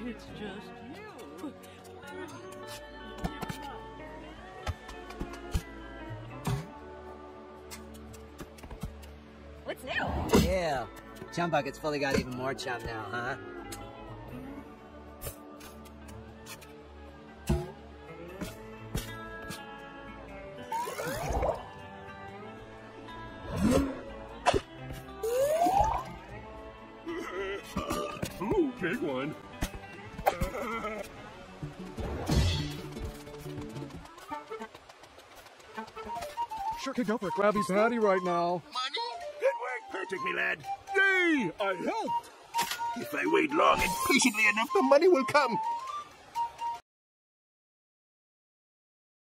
It's just you. What's new? Yeah. Chum Bucket's fully got even more chum now, huh? Ooh, big one. Sure could go for a Krabby Patty right now. Money? Good work, Patrick, me lad. Yay! I helped. If I wait long and patiently enough, the money will come.